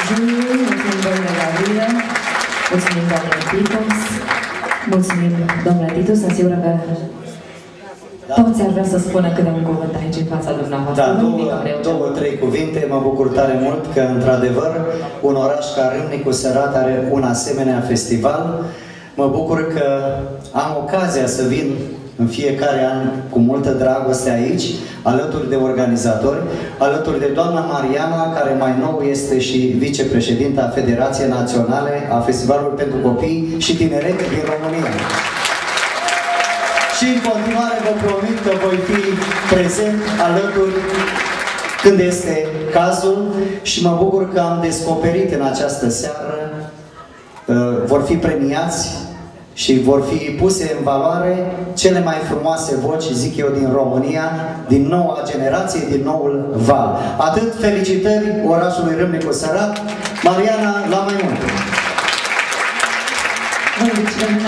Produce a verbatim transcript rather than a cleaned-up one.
Giuliu, mulțumim domnule Gabriel, mulțumim domnule Titus, mulțumim domnule Titus, asigură că da. Toți ar vrea să spună câte un cuvânt aici în fața dumneavoastră. Da, două, două, trei cuvinte. Mă bucur tare mult că, într-adevăr, un oraș ca Râmnicu Sărat are un asemenea festival. Mă bucur că am ocazia să vin în fiecare an cu multă dragoste aici, alături de organizatori, alături de doamna Mariana, care mai nou este și vicepreședinta Federației Naționale a Festivalului pentru Copii și Tineret din România. Și în continuare vă promit că voi fi prezent alături când este cazul și mă bucur că am descoperit în această seară, uh, vor fi premiați și vor fi puse în valoare cele mai frumoase voci, zic eu, din România, din noua generație, din noul val. Atât, felicitări orașului Râmnicu Sărat. Mariana, la mai mult!